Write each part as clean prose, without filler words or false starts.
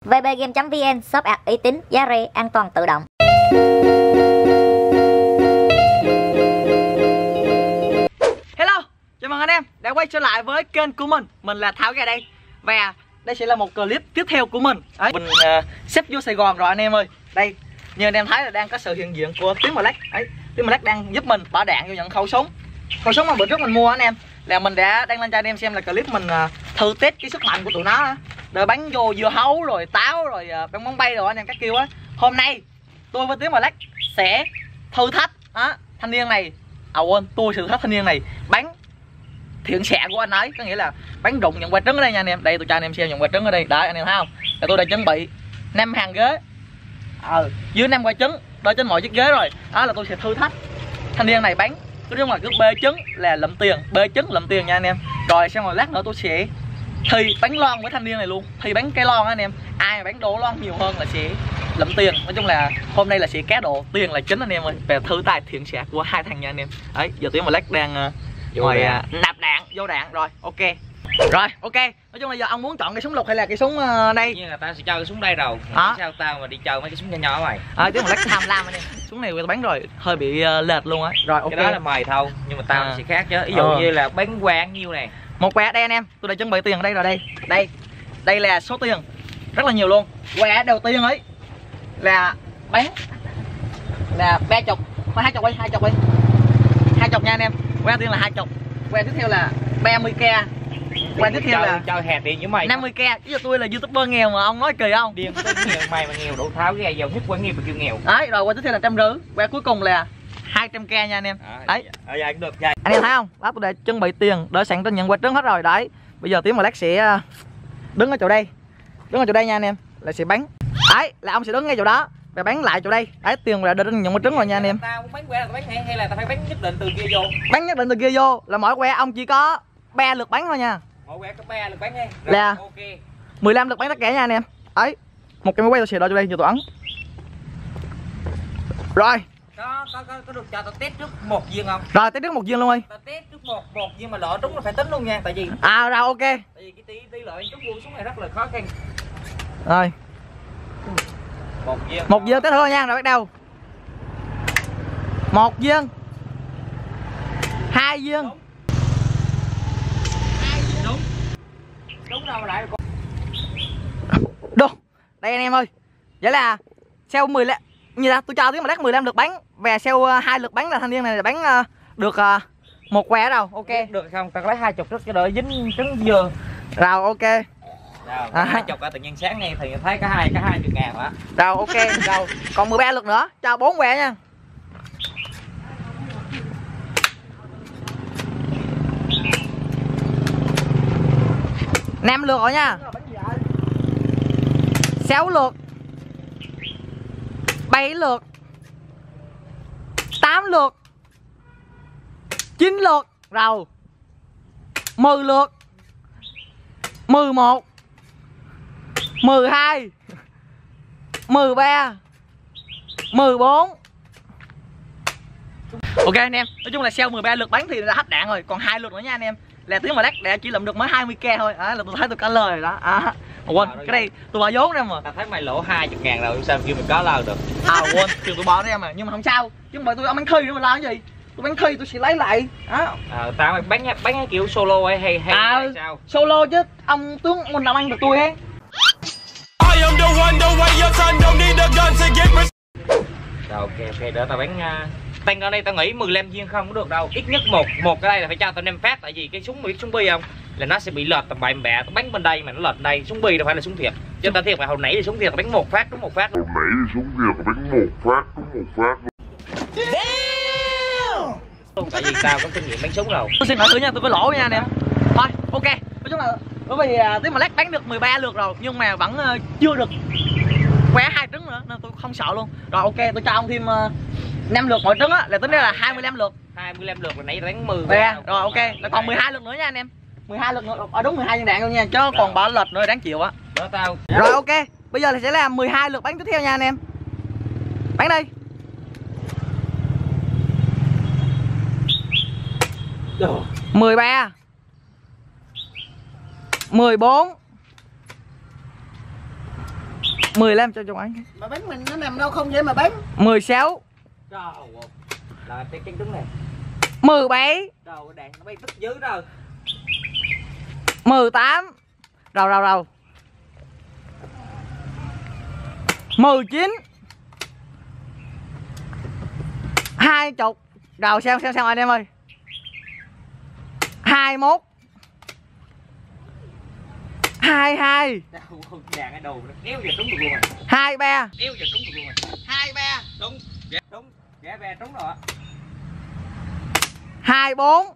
vbgame.vn, shop ạc uy tín, giá rẻ, an toàn tự động. Hello, chào mừng anh em đã quay trở lại với kênh của mình là Tháo Gà đây. Và đây sẽ là một clip tiếp theo của mình. Đấy, mình xếp vô Sài Gòn rồi anh em ơi. Đây, như anh em thấy là đang có sự hiện diện của Tiến Black. Đấy, Tiến Black đang giúp mình bỏ đạn vô những khẩu súng mà bữa trước mình mua anh em. Là mình đã đăng lên cho anh em xem là clip mình thử test cái sức mạnh của tụi nó. Rồi bắn vô dưa hấu rồi táo rồi bắn bóng bay rồi anh em các kiểu á. Hôm nay tôi với Tiến Black sẽ thử thách thanh niên này. Tôi thử thách thanh niên này bắn thiện xạ của anh ấy, có nghĩa là bắn rụng nhận quả trứng ở đây nha anh em. Đây tôi cho anh em xem nhận quả trứng ở đây. Đấy anh em thấy không? Là tôi đã chuẩn bị 5 hàng ghế. Dưới 5 quả trứng đó trên mọi chiếc ghế rồi. Đó là tôi sẽ thử thách thanh niên này bắn. Cứ đúng là cứ bê trứng là lụm tiền, bê trứng lụm tiền nha anh em. Rồi xong rồi lát nữa tôi sẽ thi bắn lon với thanh niên này luôn. Thi bắn cái lon anh em. Ai mà bắn độ lon nhiều hơn là sẽ lụm tiền. Nói chung là hôm nay là sẽ cá độ, tiền là chính anh em ơi. Về thử tài thiện xạ của hai thằng nha anh em. Đấy, giờ Tiến Black đang ngồi nạp đạn, vô đạn rồi. Ok. Rồi, ok. Nói chung là giờ ông muốn chọn cái súng lục hay là cái súng đây? Nhưng là tao sẽ chơi cái súng đây rồi. Sao tao mà đi chơi mấy cái súng nhỏ nhỏ mày? Tiến Black tham lam anh em. Súng này tôi bắn rồi, hơi bị lệch luôn á. Rồi ok. Cái đó là mày thôi, nhưng mà tao sẽ khác chứ. Ví dụ như là bắn que nhiêu này. Một que đây anh em, tôi đã chuẩn bị tiền ở đây rồi đây. Đây là số tiền rất là nhiều luôn. Que đầu tiên ấy là bắn là 30, 20 đi, 20 nha anh em. Que đầu tiên là 20. Que tiếp theo là 30k. Que tiếp theo là chơi hè tiền với mày 50k. Chứ tôi là YouTuber nghèo mà ông nói kỳ không? Điên tới nghèo mày mà nghèo đủ Tháo Gà giàu nhất quán nghèo mà kêu nghèo. Đấy, rồi que tiếp theo là 150. Que cuối cùng là 200k nha anh em. Đấy. Cũng được chơi. Anh em thấy không? Đó tôi đã chuẩn bị tiền đỡ sẵn trên nhận quả trứng hết rồi đấy. Bây giờ Tiến Black sẽ đứng ở chỗ đây. Đứng ở chỗ đây nha anh em, là sẽ bắn. Đấy, là ông sẽ đứng ngay chỗ đó và bắn lại chỗ đây. Đấy, tiền là đỡ nhận quả trứng rồi nha anh em. Tao muốn bắn que là tao bắn hay là tao phải bắn nhất định từ kia vô? Bắn nhất định từ kia vô là mỗi que ông chỉ có 3 lượt bắn thôi nha. Mỗi que có 3 lượt bắn đi. Là ok. 15 lượt bắn tất cả nha anh em. Đấy. Một cái máy quay tôi sẽ đo cho đây cho tôi ấn. Rồi. Có được cho tao test trước một viên không? Rồi test trước một viên luôn ơi. Tao test trước một viên mà lỡ trúng là phải tính luôn nha, tại vì rồi ok. Tại vì cái tỷ lệ trúng vuông xuống này rất là khó khăn. Rồi. Một viên test thử nha, rồi bắt đầu. 1 viên. 2 viên. Đúng đâu mà lại Đúng. Đây anh em ơi. Vậy là sau 15 như là tôi cho Tiến Black 15 lượt bắn và sau 2 lượt bắn là thanh niên này bắn được một que đâu. Ok. Được không? Tao lấy 20 rất cho đỡ dính trứng dừa. Rồi ok. Rồi 20 cả tự nhiên sáng nay thì thấy có 20.000 hả? Rồi ok, rồi. Còn 13 lượt nữa, cho 4 que nha. Năm lượt rồi nha. 6 lượt. 7 lượt. 8 lượt. 9 lượt. Rồi 10 lượt. 11 12 13 14. Ok anh em, nói chung là sau 13 lượt bắn thì đã hết đạn rồi, còn 2 lượt nữa nha anh em. Là Tiến Black đã chỉ lượm được mới 20k thôi. Là tôi thấy tôi có lời rồi đó. Quên, cái đây tôi bỏ vốn ra mà. Tao thấy mày lỗ 20.000 rồi sao kêu mày có lời được. Quên, tôi bỏ ra mà, nhưng mà không sao. Chứ mà tôi ông bắn thi nữa mà lo cái gì? Tôi bắn thi tôi sẽ lấy lại. Tao mày bắn kiểu solo ấy hay sao? Solo chứ, ông tướng mình làm ăn được tôi hết. Rồi ok, đỡ tao bắn tăng ở đây tao nghĩ 15 viên không có được đâu. Ít nhất một cái đây là phải cho tao 5 phát, tại vì cái súng bi không là nó sẽ bị lệch tầm bậy bẹ. Tao bắn bên đây mà nó lệch đây, súng bi đâu phải là súng thiệt. Chứ tao thiệt mà hồi nãy thì súng thiệt tao bắn một phát đúng một phát. Hồi nãy thì súng thiệt tao bắn một phát đúng một phát. Tại vì tao có kinh nghiệm bắn súng rồi. Tôi xin hỏi thử nha, tôi có lỗ nha anh em. Thôi, ok. Nói chung là bởi vì Tiến Black bắn được 13 lượt rồi nhưng mà vẫn chưa được que 2 trứng nữa nên tôi không sợ luôn. Rồi ok, tôi cho ông thêm 5 lượt mỗi trứng á, là tính ra là 25 lượt. 25 lượt là nãy bắn 10. Rồi ok, là còn 12 lượt nữa nha anh em. 12 lượt nữa, đúng 12 viên đạn luôn nha, chứ còn bỏ lệch nữa đáng chịu á. Đó tao. Rồi ok, bây giờ thì sẽ là 12 lượt bắn tiếp theo nha anh em. Bắn đi. 13 14 15 cho Trung Ánh. Mà bánh mình nó nằm đâu không vậy mà bánh. 16. Trời ơi. Là cái trứng này. 17. Trời ơi, đèn nó bay tức dữ rồi. 18. Rồi. 19. 20. Rồi xem anh em ơi. 21. 22. Đèn cái đầu nó kéo giờ trúng được luôn rồi. 23. Kéo giờ trúng được luôn rồi. 23. Đúng. Đúng. Ghé về trúng rồi. 24.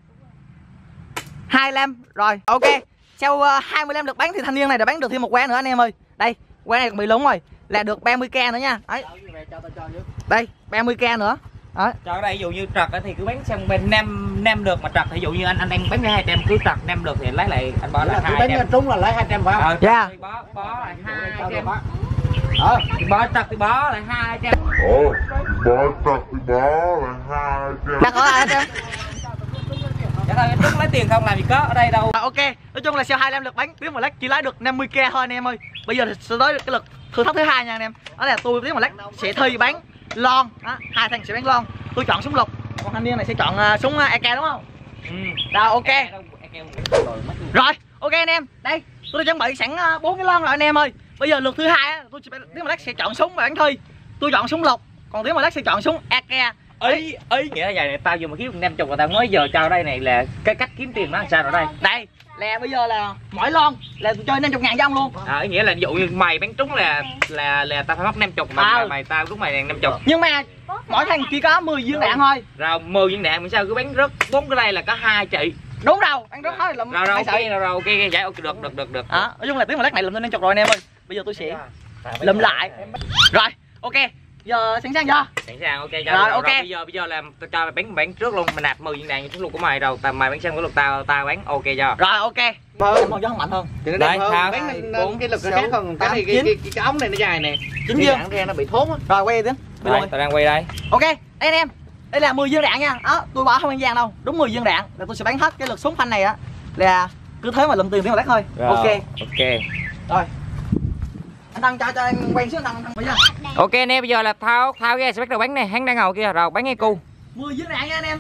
25. Rồi, ok. Sau 25 lượt bắn thì thanh niên này đã bắn được thêm một que nữa anh em ơi. Đây, que này còn bị lúng rồi. Là được 30k nữa nha. Đấy. Đây, 30k nữa. Đó. Cho đây ví dụ như trật thì cứ bắn xong bên nem được mà trật ví dụ như anh đang bắn 200 cứ trật nem được thì lấy lại anh bỏ lại 200. Bánh trúng là lấy 200 phải không? Dạ. Bó lại 200. Bó trật thì bó lại 200. Bó trật thì bó lại 200. Đặt hỏi lại em. Dạ thôi, trúng lấy tiền không làm gì có ở đây đâu. Ok, nói chung là sau 25 lượt bắn Tiến và Lách chỉ lấy được 50k thôi anh em ơi. Bây giờ thì sẽ tới cái lượt thử thách thứ hai nha anh em. Đó là tôi Tiến và Lách sẽ thi bắn lon. Đó, hai thằng sẽ bắn lon. Tôi chọn súng lục, còn thanh niên này sẽ chọn súng AK đúng không? Rồi ok. Rồi, ok anh em. Đây, tôi đã chuẩn bị sẵn 4 cái lon rồi anh em ơi. Bây giờ lượt thứ hai tôi Tiến và Lách sẽ chọn súng và bắn thi. Tôi chọn súng lục, còn Tiến và Lách sẽ chọn súng AK. Ý nghĩa là vậy này, tao vừa mà kiếm 50 là tao nói giờ cho đây này là cái cách kiếm tiền nó làm sao rồi đây. Đây là bây giờ là mỗi lon là tôi chơi 50.000 cho ông luôn. Ý nghĩa là ví dụ như mày bắn trúng là tao phải mất 50 mà mày tao trúng mày là 50. Nhưng mà mỗi thằng chỉ có 10 viên đạn thôi. Rồi 10 viên đạn mình sao cứ bắn rớt 4 cái đây là có 2 chị. Đúng đâu, ăn rớt thôi là Rồi ok vậy ok được. Đó, nói chung là Tiến và Lách này làm lên 50 rồi anh em ơi. Bây giờ tôi sẽ lùm lại. Rồi, ok. Giờ sẵn sàng chưa? Sẵn sàng ok cho. Rồi ok. Bây giờ làm tao cho mày bắn trước luôn, mày nạp 10 viên đạn vô súng lục của mày rồi, mày bắn xong cái lục tao bắn ok cho. Rồi ok. Em màu gió mạnh hơn. Đấy, sao? Bánh cái lực nó khác hơn. Cái ống này nó dài nè. 9 viên. Ra nó bị thốn á. Rồi quay đi Tiến. Rồi, tao đang quay đây. Ok, đây anh em. Đây là 10 viên đạn nha. Đó, tôi bỏ không ăn gian đâu. Đúng 10 viên đạn là tôi sẽ bắn hết cái lượt súng phanh này á. Là cứ thế mà lụm tiền Tiến và Lách thôi. Rồi, ok. Rồi. Anh Thăng cho anh quay xuống Thăng bây giờ. Ok anh em, bây giờ là thao ra sẽ bắt đầu bắn này, hắn đang ngồi kia rồi bắn ngay cu. 10 viên đạn nha anh em.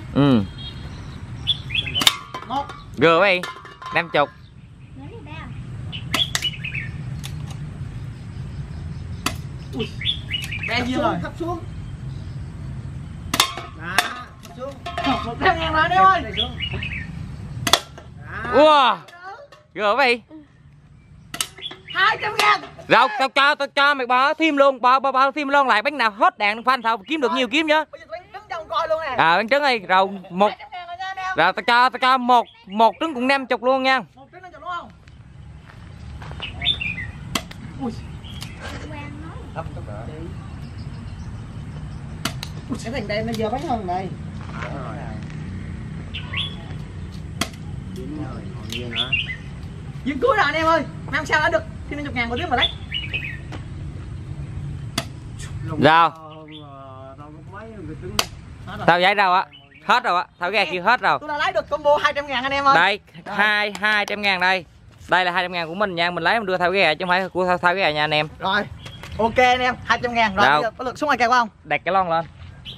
1. Gờ vậy. 50. Ui. 3 viên rồi. Thấp xuống. Đó, thấp xuống. 100.000 rồi anh em ơi. Wow. Gờ vậy. 200.000. Rồi tao cho mày bỏ thêm luôn, bỏ thêm luôn lại bắn nào hết đạn phanh sao kiếm được nhiều kiếm chứ. Bây giờ tôi bắn trứng coi luôn nè. Bắn trứng đi, rồi một. 200.000 rồi nha anh em. Rồi tao cho một trứng cũng 50 luôn nha. Một trứng 50 đúng không? Ui. Ui, cái thằng đây nó giờ bắn hơn này. Viên cuối rồi anh em ơi. Năm sao đã được thì 50.000 của Tiến và Lách. Rồi. Tao giấy đâu á. Hết rồi á, tao ghe kia hết rồi. Tôi đã lấy được combo 200.000 anh em ơi. Đây, 200.000 đây. Đây là 200.000 của mình nha, mình lấy mình đưa thao ghe chứ không phải của thao ghe nha anh em. Rồi. Ok anh em, 200.000 rồi. Bây giờ có lượt súng AK của không? Đặt cái lon lên.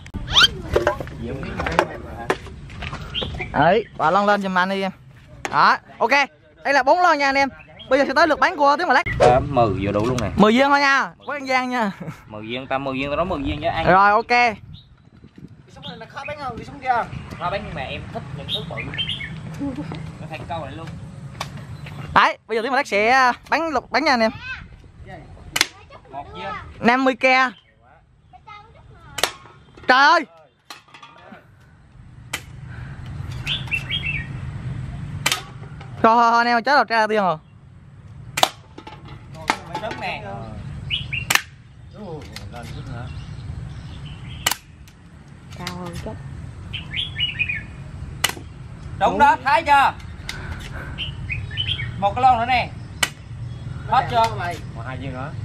Đấy, quả lon lên giùm anh đi em. Đó, ok. Đây là 4 lon nha anh em. Bây giờ sẽ tới lượt bắn của Tiến và Lách. 10 vừa đủ luôn nè. 10 viên thôi nha. Quá ăn gian nha. 10 viên tao nói 10 viên cho ăn. Rồi ok. Cái súng này là khó bắn hơn cái súng kia. Khó bắn nhưng mà em thích những thứ bự. Nó thành câu này luôn. Đấy, bây giờ Tiến và Lách sẽ bắn lục bắn nha anh em. 1 viên. 50k. Trời ơi. Thôi anh em chết rồi, ra tiền rồi. Trứng nè. Cao hơn chút. Đúng đó, thấy chưa? Một cái lon nữa nè. Hết chưa? Một 2 viên nữa.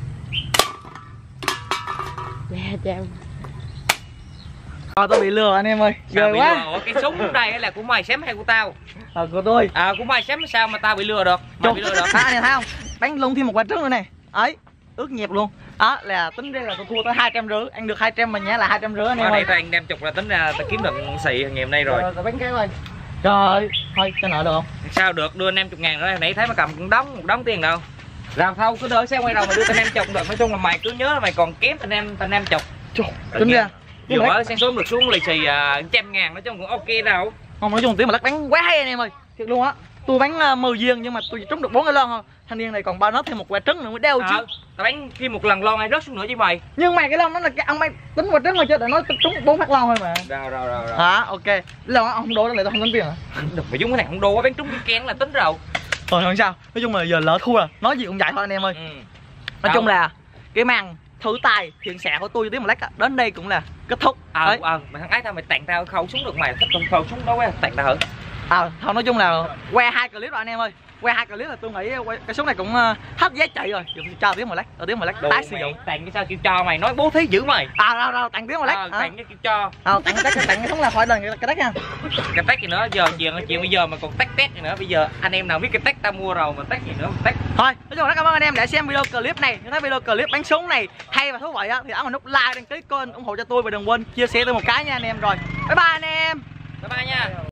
Dạ chào. Rồi tôi bị lừa anh em ơi. Ghê quá. Ủa, cái súng đây là của mày xém hay của tao? Của tôi. Của mày xém sao mà tao bị lừa được? Mày bị lừa được. Anh em thấy không? Bắn lung thêm một quả trứng nữa này. Ấy. ướt nhẹp luôn. Đó là tính ra là tôi thua tới 250, ăn được 200 mình nhá, là 250 anh em ơi. Đây anh đem chục là tính ra ta kiếm được xị ngày hôm nay rồi. Rồi bánh cái ơi. Trời ơi, thôi cho nợ được không? Sao được, đưa anh em chục ngàn nữa, nãy thấy mà cầm một đống tiền đâu. Làm thâu cứ đỡ xe quay đầu mà đưa anh em chục được, nói chung là mày cứ nhớ là mày còn kém anh em chục. Trời, tính ra. Vừa mới sáng sớm được xuống lì xì 100.000 nói chung cũng ok đâu. Không, nói chung tiếng mà lắc bánh quá hay anh em ơi. Thiệt luôn á. Tôi bánh 10 viên nhưng mà tôi chỉ trúng được 4 cái lon thôi. Thanh niên này còn bao nó thêm một quả trứng nữa mới đeo chứ. Tao bánh thêm một lần lon này rớt xuống nữa chứ mày. Nhưng mà cái lon nó là cái ông mày tính quả trứng mà chưa, để nó trúng 4 phát lon thôi mà. Rồi. Hả? Ok. Lon ông đố lại tôi không tính tiền hả? Được mà chúng cái này không đô, bánh trúng cái kén là tính rồi. Thôi không sao. Nói chung là giờ lỡ thua rồi. Nói gì cũng vậy thôi anh em ơi. Nói chung là cái màn thử tài thiện xạ của tôi với tiếng mà lắc đến đây cũng là kết thúc. Mày thằng ấy tao mày tặng tao khẩu súng được mày, thích con khẩu súng đó quá, tặng tao thử. Thôi nói chung là que 2 clip rồi anh em ơi. Que 2 clip là tôi nghĩ cái số này cũng hết giá trị rồi. Giờ cho tiếng mà lắc, tiếng mà lắc tái sử dụng. Tặng cái sao kêu cho mày, nói bố thí dữ mày. Đâu tặng tiếng mà lắc. Tặng cái kêu cho. Tặng cái súng là khỏi lần cái tách nha. Cái tách gì nữa, giờ chuyện bây giờ mà còn tách tét gì nữa, bây giờ anh em nào biết cái tách tao mua rồi mà tách gì nữa mà tách. Thôi, nói chung là cảm ơn anh em đã xem video clip này. Nếu thấy video clip bắn súng này hay và thú vị á thì ấn vào nút like, đăng ký kênh ủng hộ cho tôi và đừng quên chia sẻ tôi một cái nha anh em rồi. Bye bye anh em. Bye bye nha.